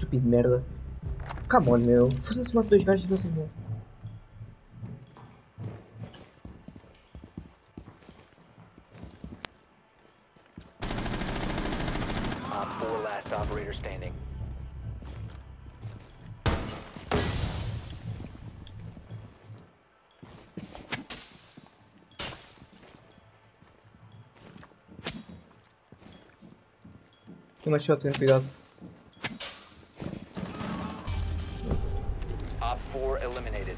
estúpido de merda. Come on, meu. Foda-se, mato dois gajos e vocês não. Op 4 last operator standing. Tem uma shotgun, cuidado. Op 4 eliminated.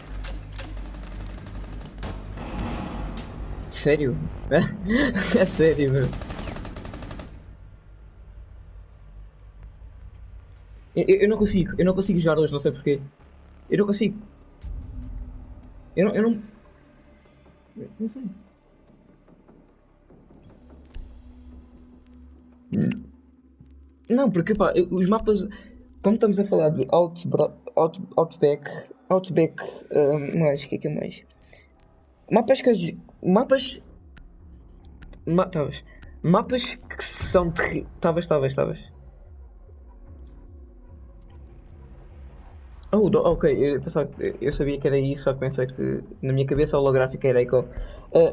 Sério? É sério, meu. Eu não consigo jogar hoje, não sei porquê. Eu não consigo. Eu não. Não sei. Não, porque pá, os mapas. Como estamos a falar de Outback, mais, o que é mais? Mapas que. Mapas. Tavas. Mapas que são terríveis. Tavas. Oh, ok, eu pensava eu sabia que era isso, só que pensei que na minha cabeça a holográfica era Echo. Uh,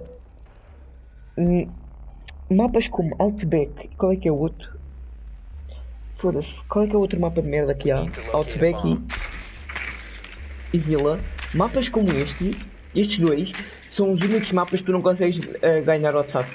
mapas como Outback, qual é que é o outro? Foda-se, qual é que é o outro mapa de merda que há? Outback e Villa. Mapas como estes dois, são os únicos mapas que tu não consegues ganhar ao ataque.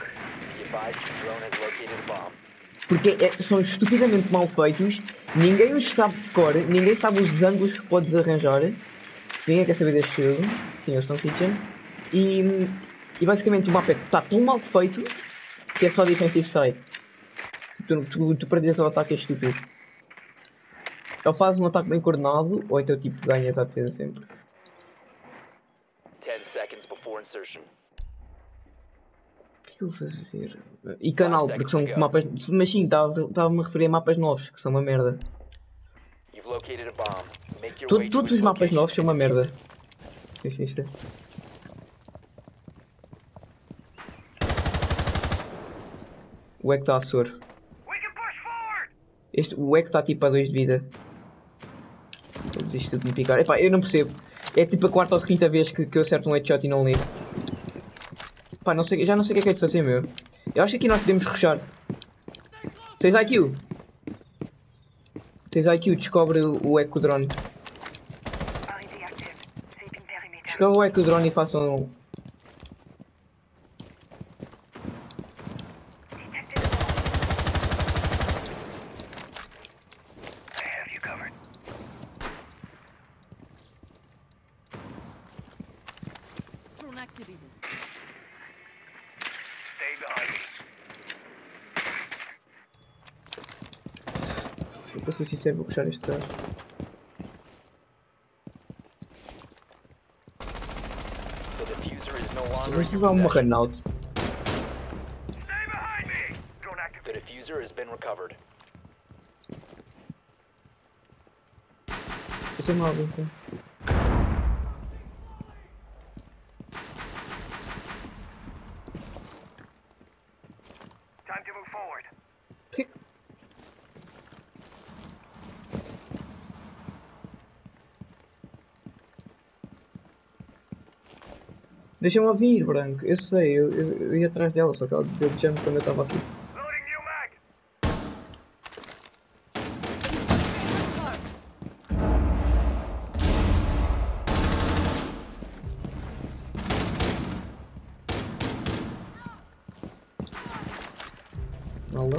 Porque são estupidamente mal feitos, ninguém os sabe de cor, ninguém sabe os ângulos que podes arranjar. Ninguém quer saber deste jogo. Sim, eles estão kitchen. E basicamente o mapa está tão mal feito que é só defensive side. Tu perdes o ataque é estúpido. Ou fazes um ataque bem coordenado, ou então tipo ganhas a defesa sempre. 10 seconds before insertion. O que eu vou fazer? E canal, porque são mapas. Mas sim, estava-me a referir a mapas novos, que são uma merda. Todos os mapas novos são uma merda. Sim. O Eco está a soro. O Eco está tipo a 2 de vida. Eu desisto de me picar. Epá, eu não percebo. É tipo a quarta ou quinta vez que eu acerto um headshot e não ligo. Pá, já não sei o que é de fazer, meu. Eu acho que aqui nós podemos rushar. Tens IQ? Tens IQ, descobre o Eco Drone. Descobre o Eco Drone e façam... Para ser sincero, vou puxar este gajo. Vamos levar uma runout. The diffuser has been recovered. Eu tenho algo então. Time to move forward. Que? Deixa-me ouvir, Branco. Eu sei, eu ia atrás dela, só que ela deu jump quando eu estava aqui. Loading new mag. Alô?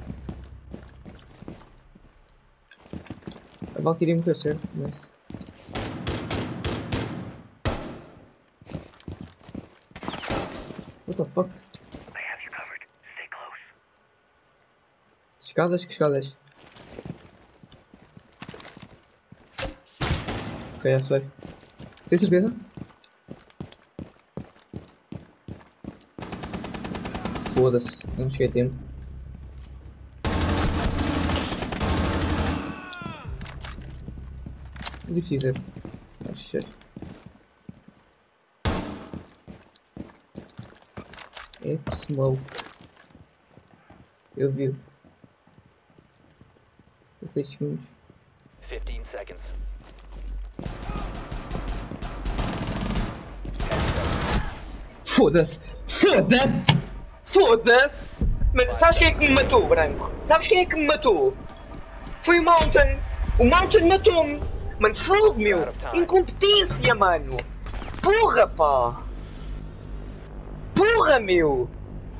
A Valkyrie morreu certo, mas... What the fuck? I have you covered. Stay close. Escadas? Que escadas? Ok, já sei. Tem certeza? Foda-se, não cheguei a tempo. O que fizer? Oh shit. É smoke. Eu vi. 16 segundos. 15 seconds. Foda-se! Foda-se! Foda-se! Mano, sabes quem é que me matou, Branco? Sabes quem é que me matou? Foi o Mountain! O Mountain matou-me! Mano, fogo, meu! Incompetência, mano! Porra, pá! Porra, meu!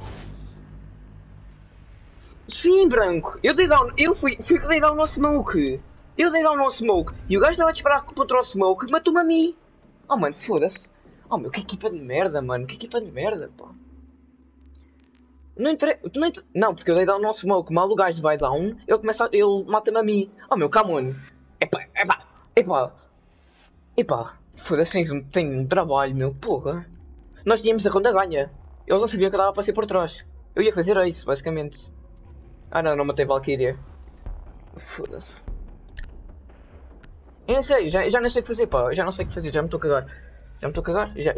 Sim, Branco! Eu dei down, eu fui que dei down no smoke! Eu dei down no smoke! E o gajo estava a disparar contra o smoke, matou-me a mim! Oh, mano, foda-se! Oh, meu, que equipa de merda, mano! Que equipa de merda, pá! Não entre... Não, porque eu dei down no smoke, mal o gajo vai down, ele mata-me a mim. Oh meu, come on. Epá. Foda-se, tem um trabalho, meu, porra. Nós tínhamos a ronda ganha. Eles não sabiam que eu dava para ser por trás. Eu ia fazer isso, basicamente. Ah não, não matei Valkyria. Foda-se. Eu não sei, já não sei o que fazer, pá. Eu já não sei o que fazer, já me estou a cagar. Já me estou a cagar, já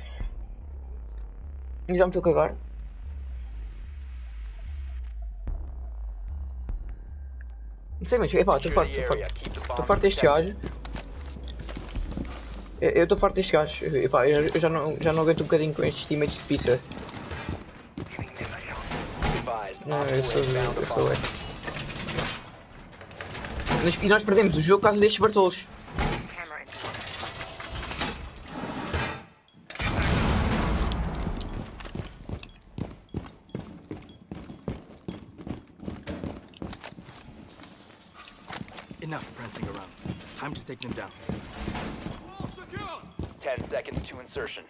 me estou a cagar. Não sei, mas epá, estou farto deste gajo. Eu estou farto deste gajo. Epá, eu já não aguento um bocadinho com estes teammates de pizza. Não, eu sou. E nós perdemos o jogo por causa destes Bartolos. Enough prancing around. Time to take them down. 10 seconds to insertion.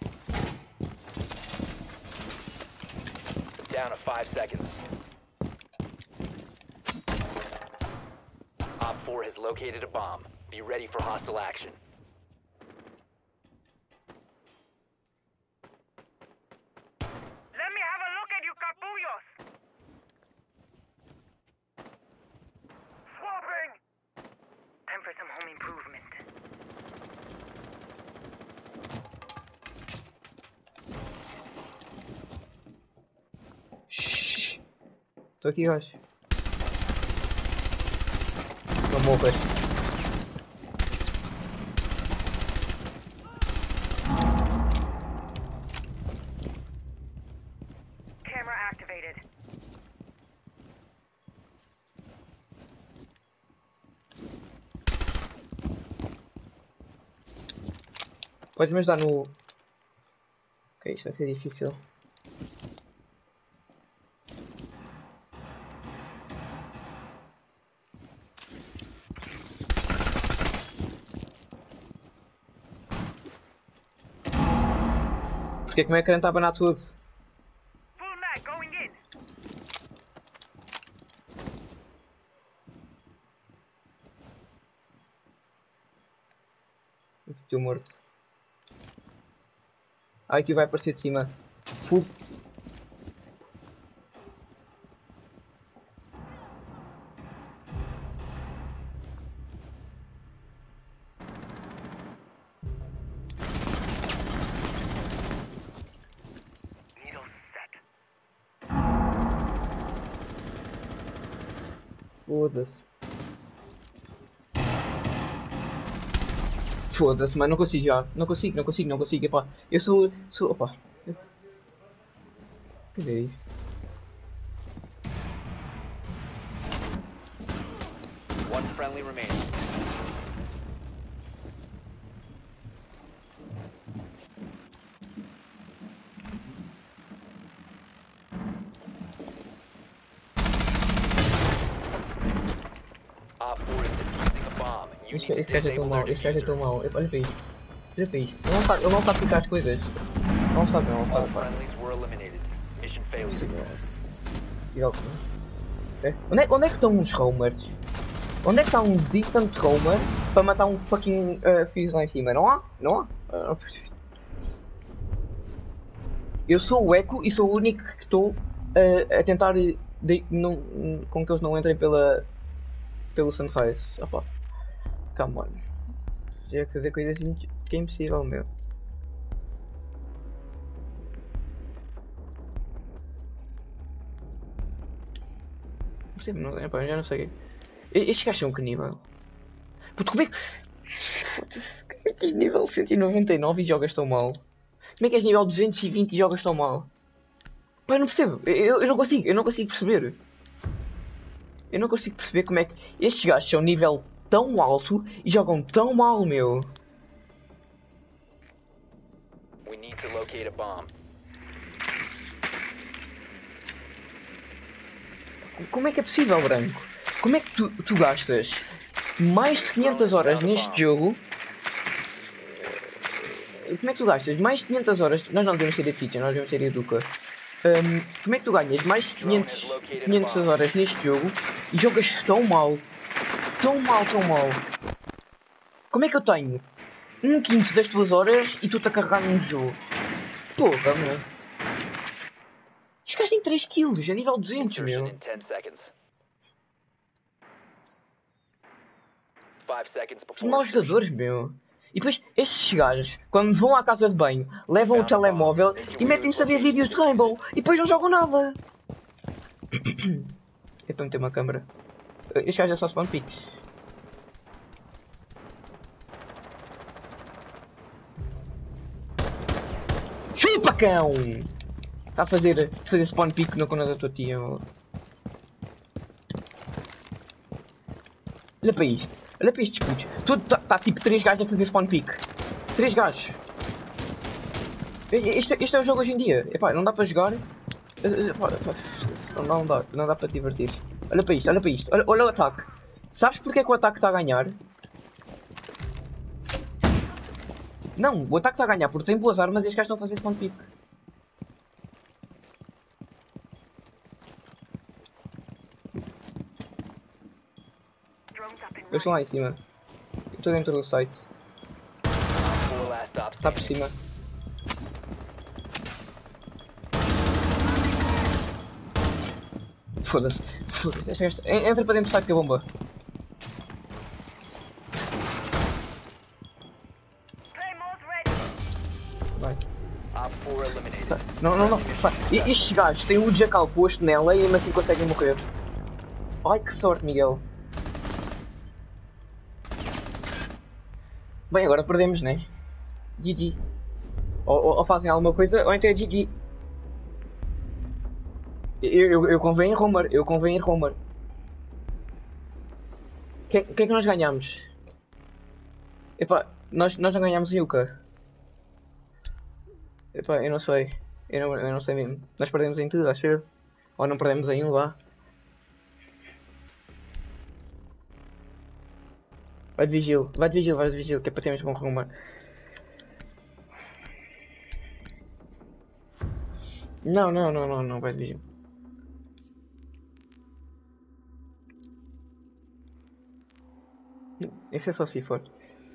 Down to 5 seconds. Op 4 has located a bomb. Be ready for hostile action. Let me have a look at you, capullos! Swapping! Time for some home improvement. Estou aqui, gajo. Não morras. Camera activated. Podes me ajudar no... Ok, isto vai ser difícil. Porque como é que está a abanar tudo? Full mag going in. Estou morto. Ah, aqui vai aparecer de cima. Full. Needle set. Foda-se. Foda-se, mano, não consigo já. Não consigo, epá. Eu sou, opá. Cadê isso? One friendly remaining. Op 4 is defusing a bomb. You need to Esse gajo é tão disable mau, their esse gajo é tão diffuser. mau. Olha para isto. Olha para isto. Ele não sabe ficar as coisas. Não sabe, All pá. friendlies were eliminated. Mission failure. Onde é que estão os roamers? Onde é que está um distant roamer para matar um fucking fuse lá em cima? Não há? Não há? Eu sou o Echo e sou o único que estou a tentar com que eles não entrem pelo Sunrise. Opa. Come on. Já ia fazer coisas que é impossível, meu. Não percebo, não, epá, já não sei. Estes gajos são que nível? Puto, como é que... Como é que és nível 199 e jogas tão mal? Como é que és nível 220 e jogas tão mal? Pá, eu não percebo. Eu não consigo perceber. Eu não consigo perceber como é que estes gajos são nível tão alto e jogam tão mal, meu. We need to locate a bomb. Como é que é possível, Branco? Como é que tu gastas mais de 500 horas neste jogo? Como é que tu gastas mais de 500 horas? Nós não devemos ter a Teacher, nós devemos ter a Educa. Como é que tu ganhas mais de 500 horas neste jogo e jogas tão mal? Tão mal, tão mal. Como é que eu tenho 1/5 das tuas horas e tu-te a carregar num jogo? Porra, meu. Estes gajos têm 3 kills, a nível 200, Insertion meu. in 10 seconds. 5 seconds São before maus insertion. jogadores, meu. E depois, estes gajos, quando vão à casa de banho, levam o telemóvel e metem-se a ver vídeos de Rainbow e depois não jogam nada. É para meter uma câmera. Este gajo é só spawn picks. Chupa, cão! Está a fazer spawn pick no cona da tua tia. Meu. Olha para isto. Olha para estes putos. Está tipo 3 gajos a fazer spawn pick. 3 gajos. Este é o jogo hoje em dia. Epá, não dá para jogar. Não dá para te divertir. Olha para isto, olha para isto. Olha o ataque. Sabes porque é que o ataque está a ganhar? Não, o ataque está a ganhar porque tem boas armas e estes gajos estão a fazer spawn pick. Eu estou lá em cima. Eu estou dentro do site. 4 last stop Está por standing. cima. Foda-se. Foda-se. Entra para dentro do site com a bomba. Claymores ready. Vai. Op 4 eliminated. Não. Pá, estes gajos têm o jacal posto nela e ainda assim conseguem morrer. Ai que sorte, Miguel. Bem, agora perdemos, né? GG. Ou fazem alguma coisa, ou então é GG. Eu convém em Romer, O que é que nós ganhamos? Epá, nós não ganhamos em Yuka. Epá, eu não sei. Eu não sei mesmo. Nós perdemos em tudo, acho eu. Ou não perdemos em um lá. Vai de vigil, que é para termos com Romer. Não, vai de vigil. Esse é só se for.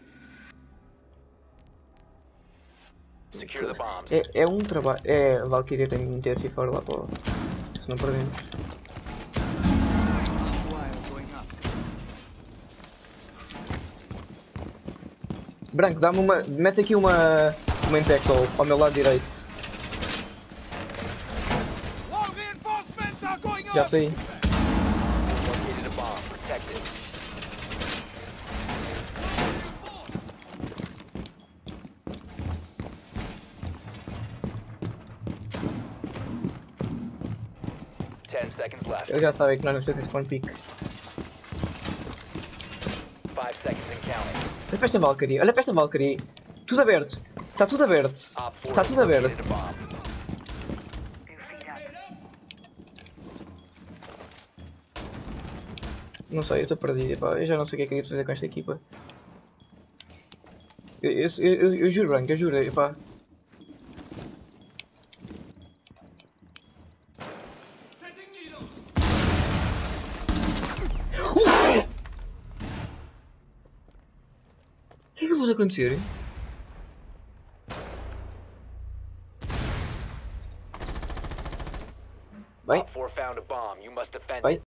Secure the bombs. É um trabalho. É, a Valkyria tem que meter se for lá para. Se não perdemos. Wire going up. Branco, dá-me uma. Mete aqui uma Impactol ao meu lado direito. All reinforcements are going Já up. sei. Located a bomb. Protect it. Ten seconds left. Eu já sabia que nós não fazemos spawn pick. 5 seconds and counting. Olha para esta Valkyrie, olha para esta Valkyrie. Tudo aberto. Está tudo aberto. Op 4 Está tudo aberto. located a bomb. Não sei, eu estou perdido. Epá, eu já não sei o que é que eu ia fazer com esta equipa. Eu juro, Branco, eu juro. Epá. O que é que pode acontecer? Bem, Op 4 found a bomb. You must defend bem. it.